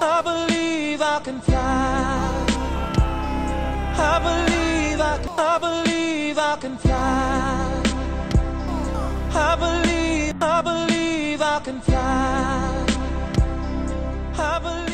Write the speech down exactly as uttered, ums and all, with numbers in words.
I believe I can fly. I believe I can, I believe I can fly. I believe, I believe I can fly. I believe